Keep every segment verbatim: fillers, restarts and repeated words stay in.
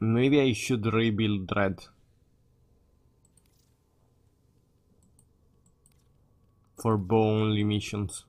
Maybe I should rebuild Red. For bow only missions.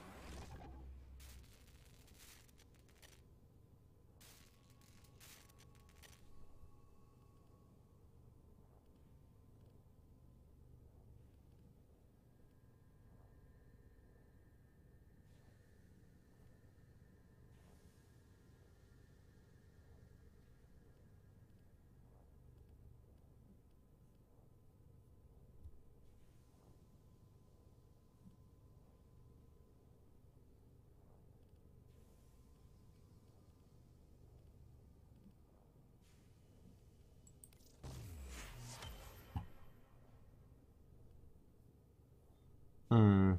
Hmm.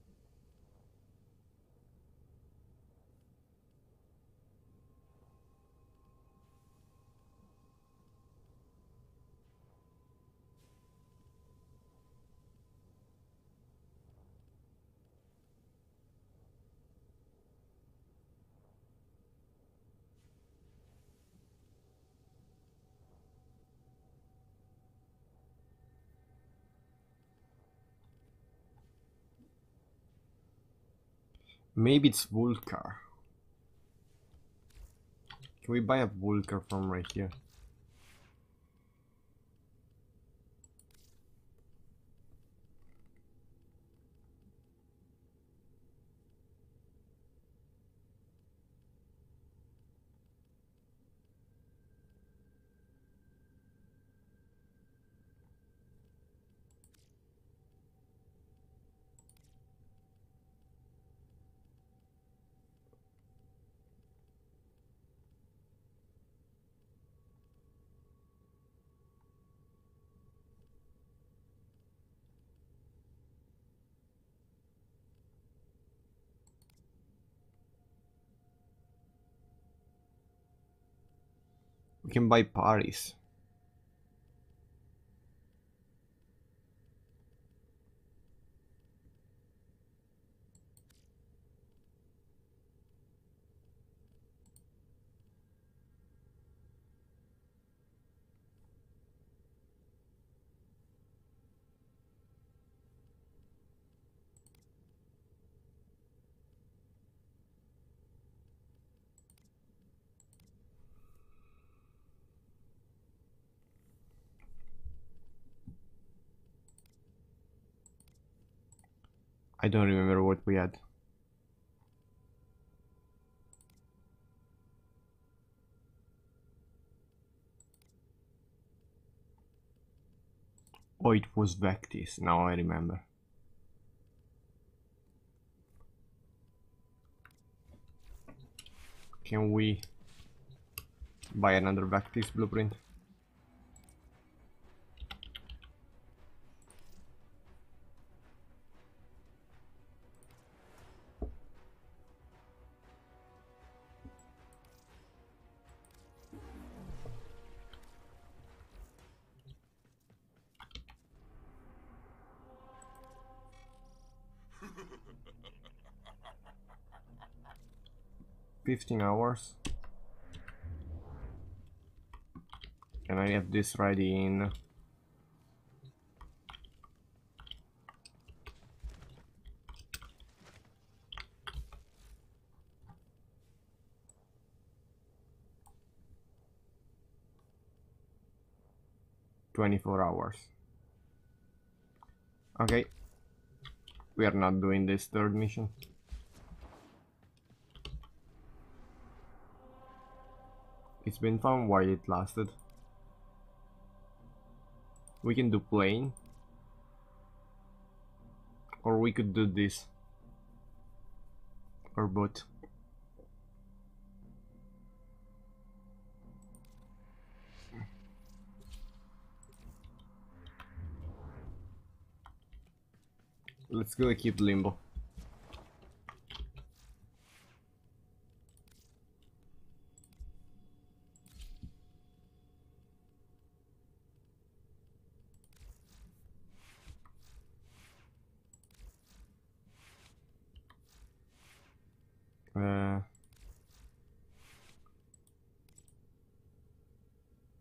Maybe it's Vulcar. Can we buy a Vulcar from right here? We can buy Paris. I don't remember what we had. Oh, it was Vectis. Now I remember. Can we buy another Vectis blueprint? fifteen hours. Can I have this ready in twenty-four hours? Okay. We are not doing this third mission. It's been fun while it lasted. We can do plane. Or we could do this. Or both. Let's go keep Limbo. Uh,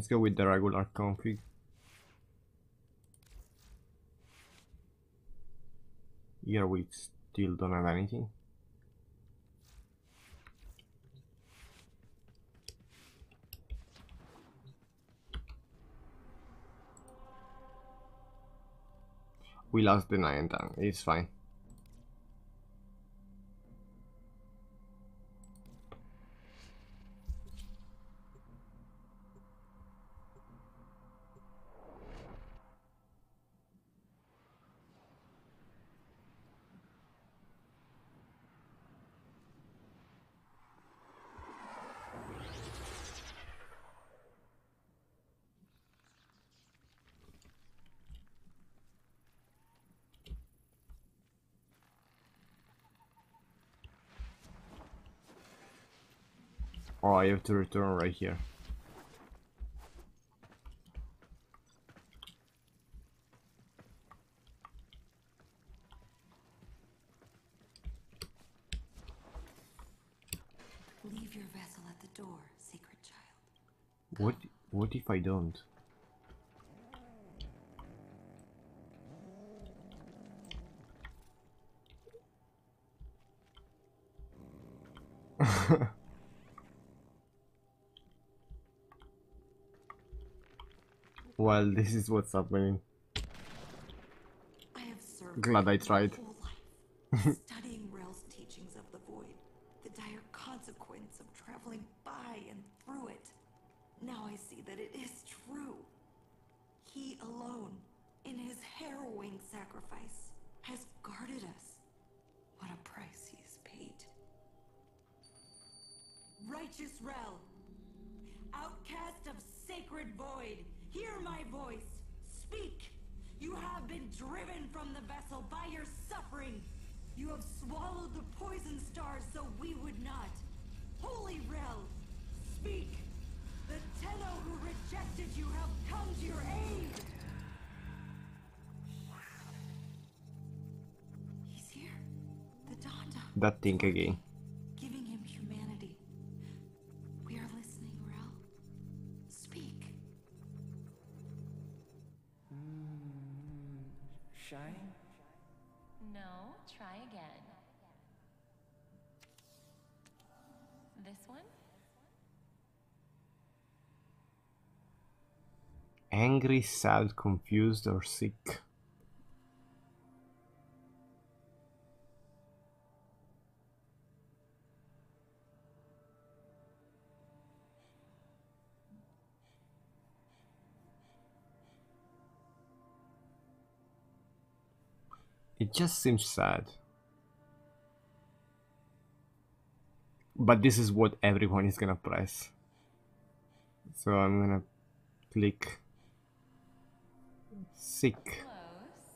Let's go with the regular config. Here we still don't have anything. We lost the nine tank, it's fine. Oh, I have to return right here. Leave your vessel at the door, sacred child. What what if I don't? Well, this is what's happening. I have served Glad I tried. my whole life, studying Rel's teachings of the void, the dire consequence of traveling by and through it. Now I see that it is true. He alone, in his harrowing sacrifice, has guarded us. What a price he has paid. Righteous Rel, outcast of sacred void, hear my voice. Speak. You have been driven from the vessel by your suffering. You have swallowed the poison stars so we would not. Holy Rel, speak. The Tenno who rejected you have come to your aid. He's here. The Donda. That thing again. Giving him humanity. We are listening, Rel. Speak. Shy? No, try again. This one? Angry, sad, confused, or sick. It just seems sad. But this is what everyone is gonna press. So I'm gonna click sick. Close.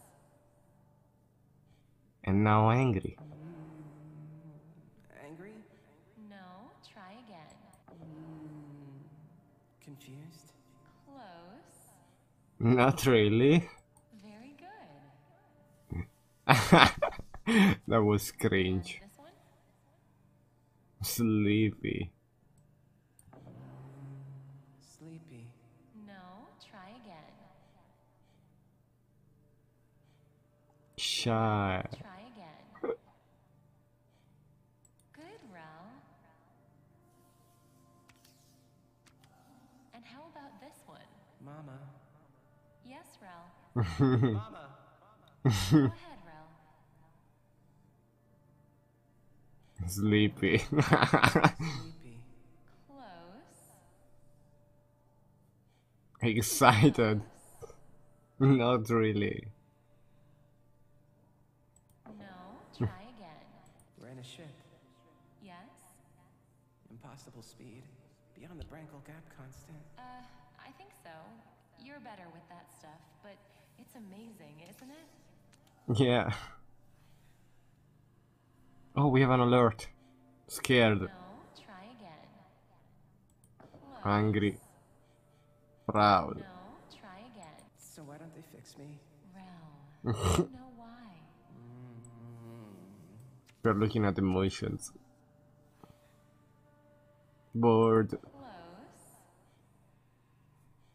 And now angry. Angry? No, try again. Confused? Close. Not really. Very good. That was cringe. This one? Sleepy. Sleepy. No, try again. Shy. Try again. Good, Rel. And how about this one? Mama. Yes, Rel. Mama! Go ahead, Rel. Sleepy. Sleepy. Close. Excited. Not really. No, try again. We're in a ship. Yes? Impossible speed. Beyond the Brankel Gap constant. Uh, I think so. You're better with that stuff, but it's amazing, isn't it? Yeah. Oh, we have an alert. Scared. No, try again. Close. Angry. Proud. No, try again. So why don't they fix me? Rel, I don't know why. We're looking at emotions. Bored. Close.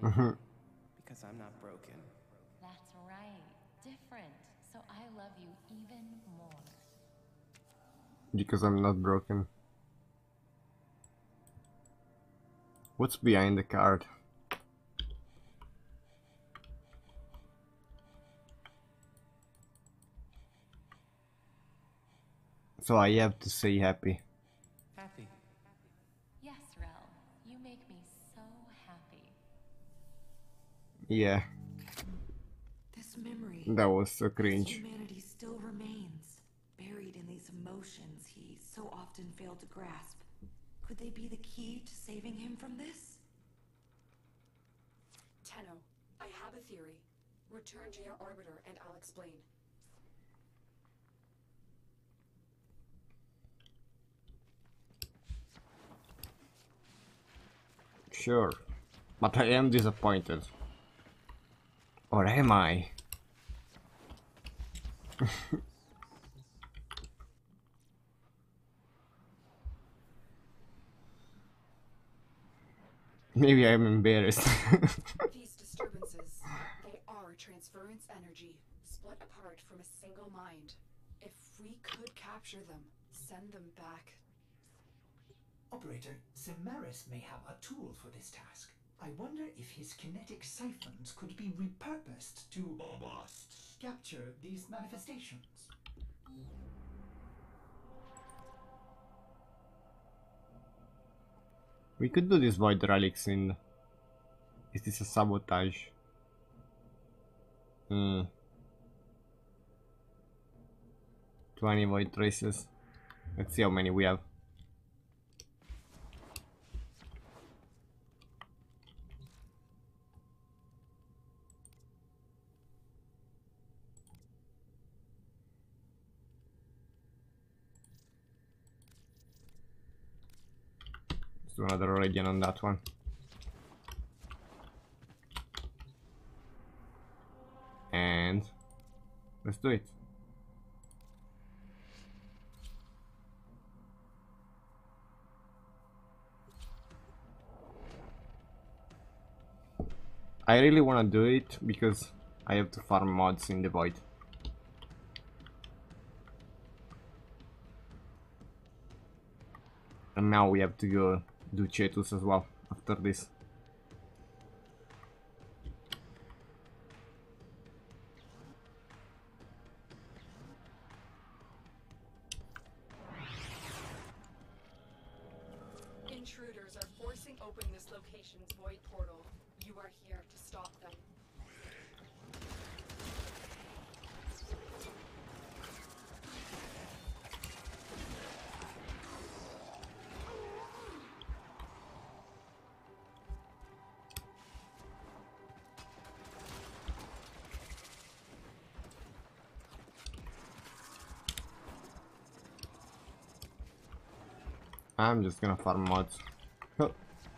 Because I'm not broken. That's right. Different. So I love you even more. Because I'm not broken. What's behind the card? So I have to say happy. Happy. Yes, Rel. You make me so happy. Yeah, This memory. that was so His cringe. humanity still remains, buried in these emotions he so often failed to grasp. Could they be the key to saving him from this? Tenno, I have a theory. Return to your orbiter and I'll explain. Sure, but I am disappointed. Or am I? Maybe I'm embarrassed. These disturbances, they are transference energy, split apart from a single mind. If we could capture them, send them back. Operator, Semaris may have a tool for this task. I wonder if his kinetic siphons could be repurposed to capture these manifestations. We could do this void relics in... Is this a sabotage? Hmm. twenty void traces. Let's see how many we have. Let's do another radiant on that one. And let's do it. I really want to do it because I have to farm mods in the void. And now we have to go do Cetus as well after this. Intruders are forcing open this location's void portal. You are here to stop them. I'm just gonna farm mods. Oh.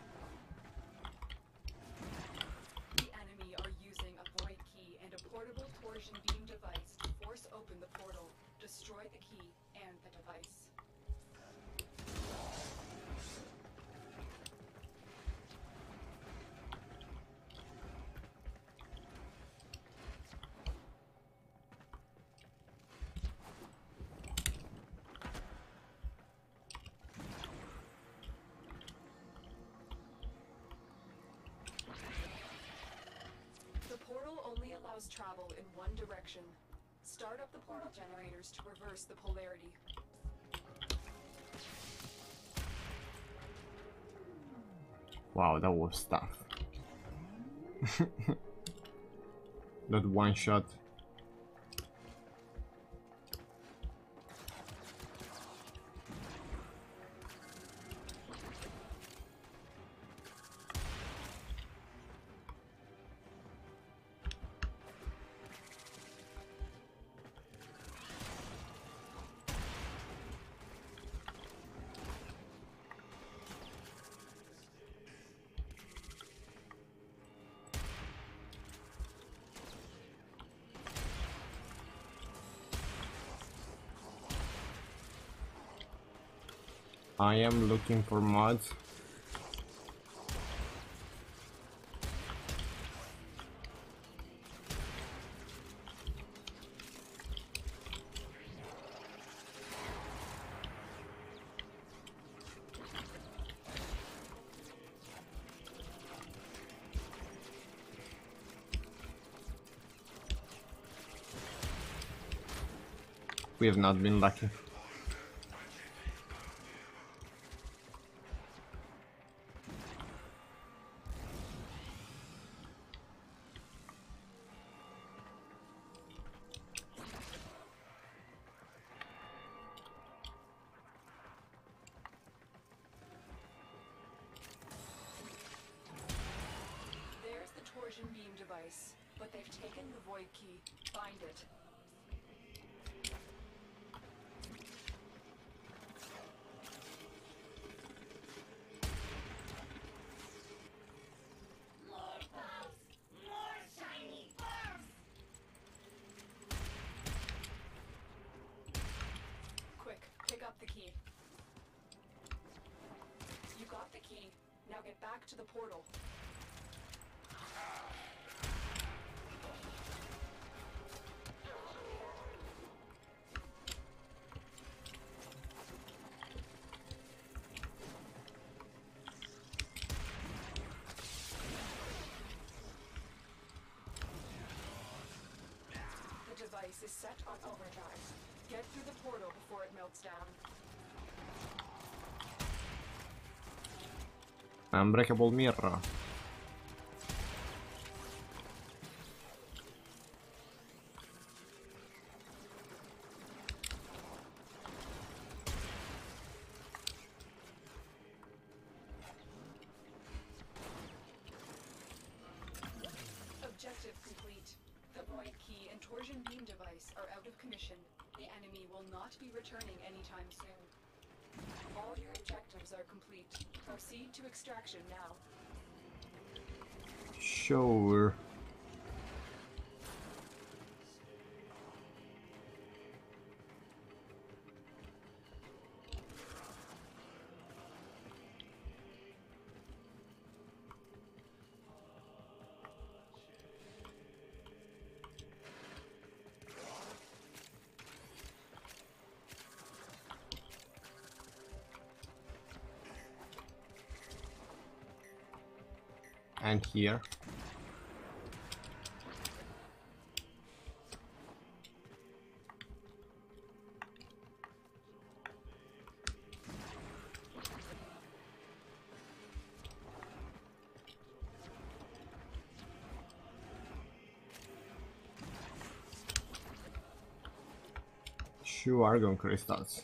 The enemy are using a void key and a portable torsion beam device to force open the portal, destroy the key and the device. The portal only allows travel in one direction. Start up the portal generators to reverse the polarity. Wow, that was tough. That one shot. I am looking for mods. We have not been lucky. There's the torsion beam device, but they've taken the void key. Find it. Quick, pick up the key. You got the key. Now get back to the portal. The device is set on overdrive. Get through the portal before it melts down. Unbreakable mirror. Objective complete. The void key and torsion beam device are out of commission. The enemy will not be returning anytime soon. All your objectives are complete. Proceed to extraction now. Sure. And here. Two argon crystals.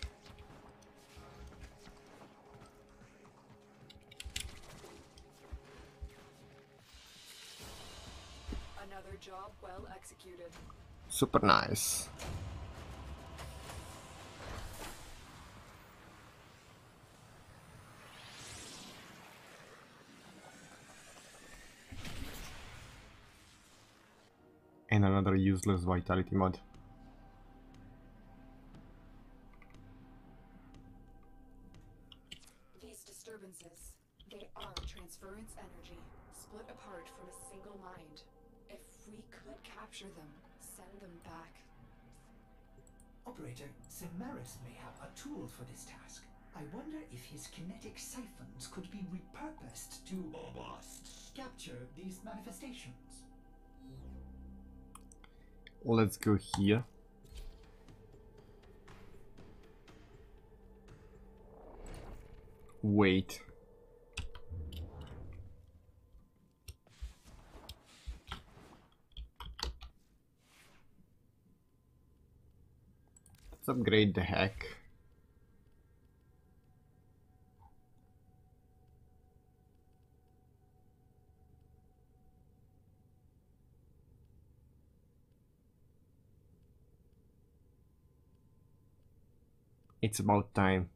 Another job well executed. Super nice. And another useless vitality mod. These disturbances, they are transference energy, split apart from a single mind. If we could capture them, send them back. Operator, Semaris may have a tool for this task. I wonder if his kinetic siphons could be repurposed to capture these manifestations. Let's go here. Wait. Let's upgrade the hack. It's about time.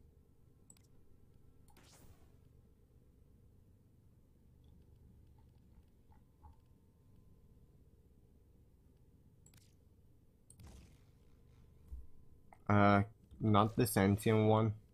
Uh, not the sentient one.